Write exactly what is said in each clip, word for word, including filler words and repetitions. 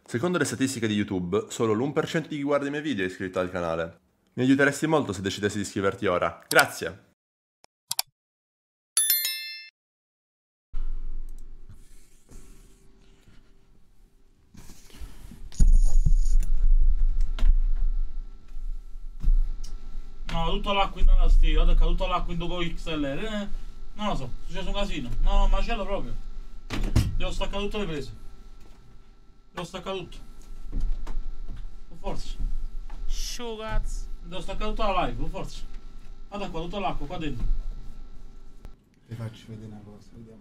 Secondo le statistiche di YouTube, solo l'uno per cento di chi guarda i miei video è iscritto al canale. Mi aiuteresti molto se decidessi di iscriverti ora. Grazie! No, tutta l'acqua in una stiva, è caduta l'acqua in dopo X L R, eh? Non lo so, è successo un casino. No, no, macello proprio. Devo staccare tutte le prese. Devo staccare tutto. Con forza. Show cazzo. Devo staccare tutta la live, con forza. Guarda qua, tutta l'acqua qua dentro. Vi faccio vedere una cosa, vediamo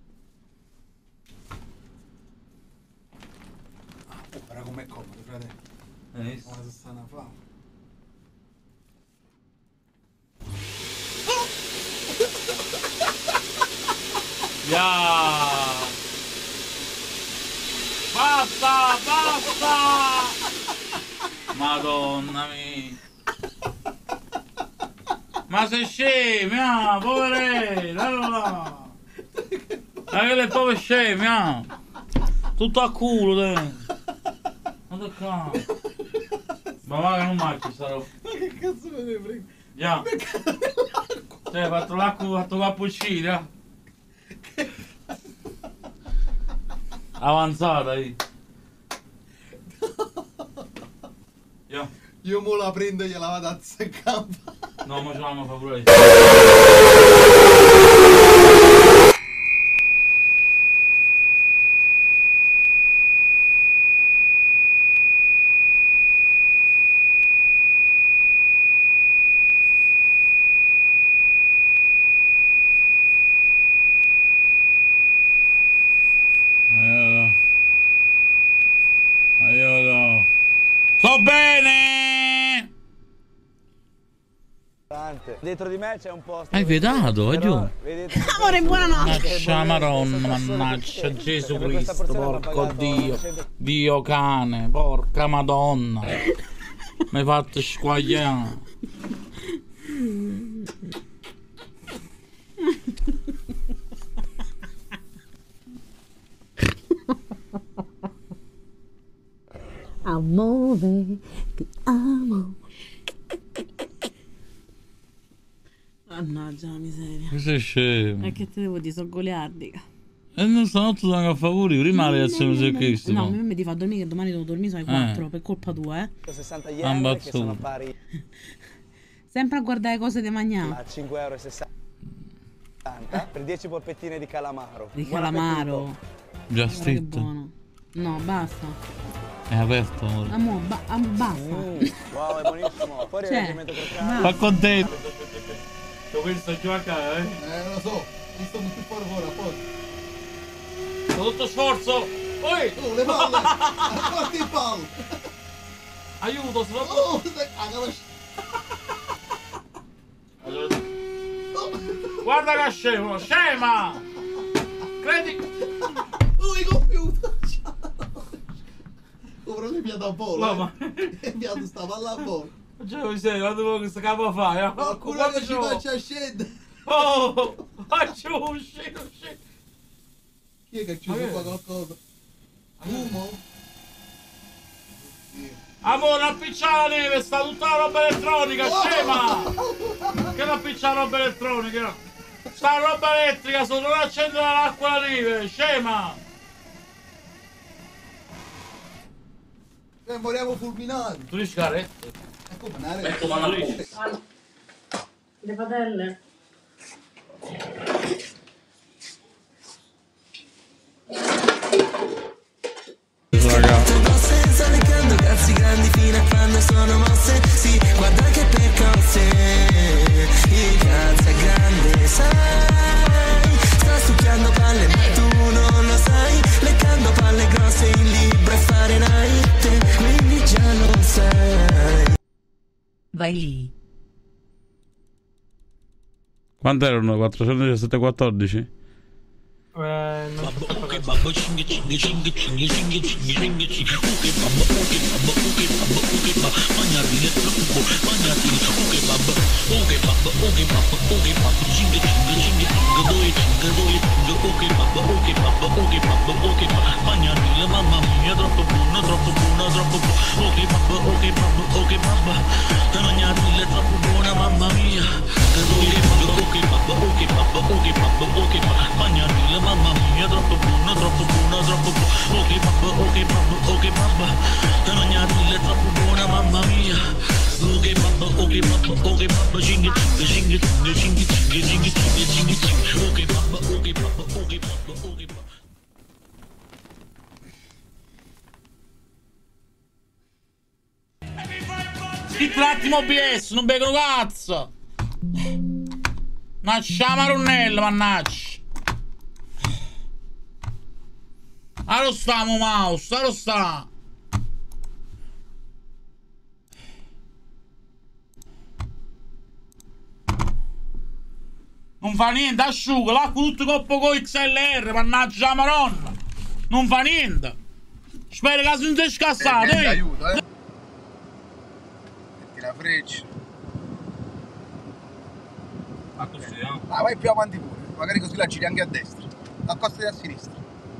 un attimo. Ah, oh, però com'è comodo, fratello. Hai visto? Una sostanza fa. Yeah. Basta, basta! Madonna mia! Ma sei scema, poverella! Allora. Ma che le povere sceme, ah! Tutto a culo dentro! Guarda qua! Ma va che non marchi sta roba! Ma che cazzo me ne frega? Yeah. Cioè, hai fatto l'acqua, hai fatto cappuccino, eh? Avanzata lì. Yeah. Io mo la prendo e gliela vado a azzeccare. No, ma ce l'hanno fa pure lì. Aiuto. Aiuto. Sto bene! Dietro di me c'è un posto. Hai vietato, giù. Amore, buonanotte. Mannaggia Maronna, mannaggia Gesù Cristo, porco Dio. Dio cane, porca Madonna. Mi hai fatto squagliare. Amore, ti amo. Mannaggia la miseria. Che sei scemo. E che te devo dire, sono goliardica. E non stanotte sono a favore, prima la reazione su questo. No, a me mi ti fa dormire che domani devo dormire alle quattro, per colpa tua, eh. sessanta yen che sono pari Sempre a guardare cose di mangiare. a cinque e sessanta euro per dieci polpettine di calamaro. Di calamaro. Già Guarda che stretto. buono. No, basta. È aperto, amore. Amore, ba ah, basta. Mm, wow, è buonissimo. Fuori il Cioè, reggimento croccante. ma- Fa contento. Io questo giù a casa, eh? Eh, non lo so. Mi sto più fuori fuori, a posto. Con tutto sforzo! Oi! Oh, le palle! Porti il palo! Aiuto, sono... Oh, stai... Ah, cavolo. Guarda che scemo, scema! Credi... Oh, il computer! Ora le piato a polo. No, ma... E piato stava là a polo. Cioè, mi sei, guarda come questo capo fa, eh? Qualcuno che ci faccia scendere. Oh! Faccio uscire, uscire! Chi è che ci usa qua qualcosa? Fumo? Amore, appicciare la neve, sta tutta la roba elettronica, scema! Che non appicciare la roba elettronica? Sta roba elettrica, se non accendere l'acqua alla neve, scema! E moriamo fulminati. Tu dici carette? E come una Ecco, ma la dici? Le padelle. Senza leccando cazzi grandi fino a quando sono mosse. Sì, guarda che percosse. Il cazzo è grande, sai. Sta succhiando palle ma tu non lo sai. Leccando palle grosse in libro e Fahrenheit. Quindi già lo sai. Vai lì. Quanto erano? quattrocentodiciassette quattordici? Eh, non so. Mamma mia. mia, troppo buono, troppo buono, troppo buono. Ok babba, ok babba, ok babba. La magnatilla è troppo buona, mamma mia. Ok babba, ok babba, ok babba, ok babba, ok babba. Magnatilla, mamma mia, troppo buono, troppo buono, troppo buono. Ok babba, ok babba, ok babba. La magnatilla è troppo buona, mamma mia. Ok babba, ok babba, ok babba. Cinghi cinghi, cinghi cinghi, cinghi cinghi, cinghi cinghi, cinghi cinghi. Ok babba, ok babba, ok babba, ok babba. Schitti un attimo O B S, non bevono cazzo! Nascia maronnello, mannaggia! Allora stiamo mouse, allora sta! Non fa niente, asciuga, l'acqua tutto coppo con X L R, mannaggia la maronna! Non fa niente! Spero che non sia scassato, eh! Aiuto, eh! La freccia. Ma così, eh? Ah, vai più avanti pure, magari così la giri anche a destra, accosta a sinistra.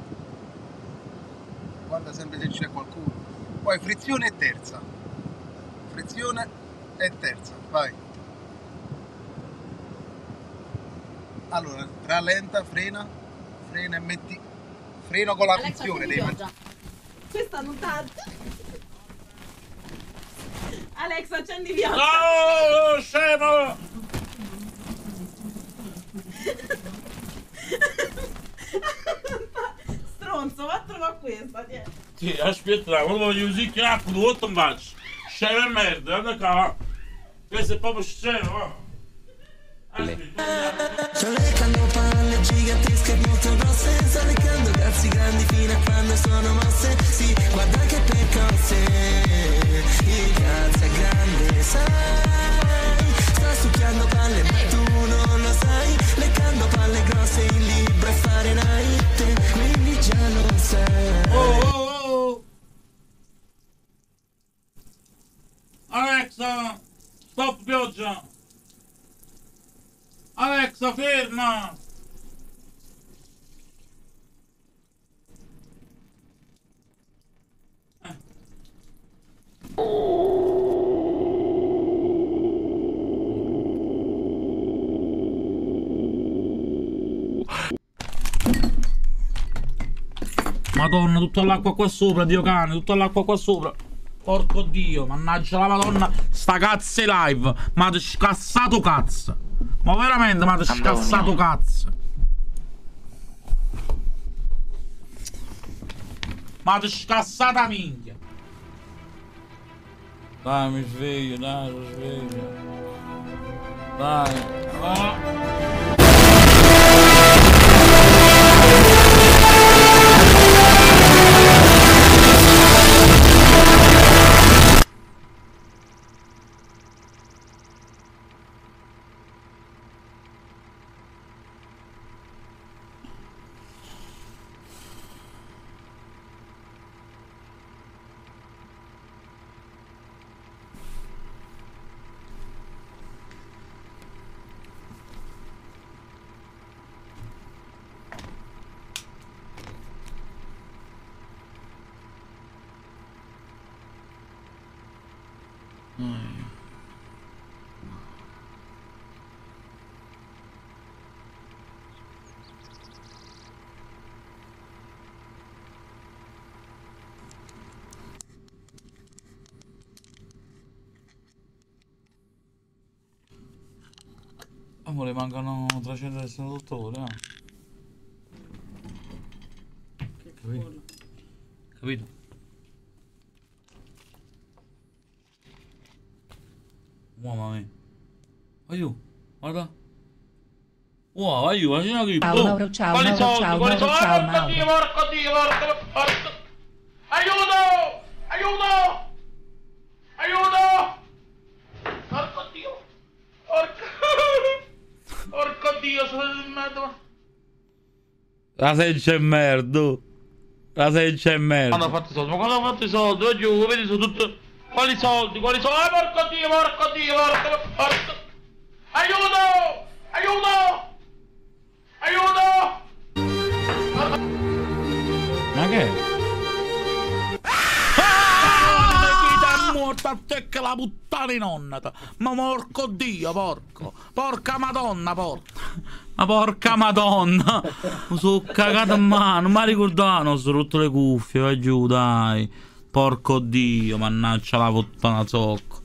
Guarda sempre se c'è qualcuno. Poi frizione e terza. Frizione e terza, vai. Allora, rallenta, frena, frena e metti. Freno con la Alexa, frizione, accendi devi pioggia. Questa non tanto. Alexa, accendi pioggia. Oh, scemo! Stronzo, vattene a questa, tieni. Sì, aspetta, quando voglio usare che acqua, due volte non faccio. Scemo e merda, guarda qua. Questo è proprio scemo, va. Sto leccando palle gigantesche molto grosse, sto leccando cazzi grandi fino a quando sono mosse. Sì, guarda che percosse, il cazzo è grande, sai. Sto succhiando palle ma tu non lo sai. Leccando palle grosse, il libro è Fahrenheit, quindi già lo sai. Oh, oh, oh. Alexa, stop pioggia. Alexa, ferma! Eh. Madonna, tutta l'acqua qua sopra, Dio cane, tutta l'acqua qua sopra. Porco Dio, mannaggia la Madonna, sta cazzo live, m'ha scassato cazzo. Ma veramente m'ha scassato cazzo. M'ha scassata minchia. Dai, mi sveglio, dai, mi sveglio. Dai. Oh. Amore, mancano trecentosessantotto ore, eh? Che Capito? culo. Capito? Mamma mia. Aiuto, guarda. Wow, aiuto, immagina che... Ciao, Mauro, ciao, quali Mauro, soldi, ciao, quali Mauro, soldi? ciao, Porco Mauro. Dio, porco Dio, porco... porco... Aiuto! Aiuto! Aiuto! Porco Dio! Porco... Porco Dio, sono in merda. La senza è merda. La senza è merda. Quando ho fatto i soldi? Ma quando ho fatto i soldi? Oggi vedi sono tutto... Quali soldi? Quali soldi? Ah, porco Dio, porco Dio, porco... porco... Aiuto! Aiuto! Aiuto! Ma che è? a te che la puttana in onnata. Ma porco Dio, porco. Porca madonna, porca. Ma porca madonna. Mi sono cagato in mano. Non mi ricordavo, ho rotto le cuffie, vai giù, dai. Porco Dio, mannaggia la puttana zocco.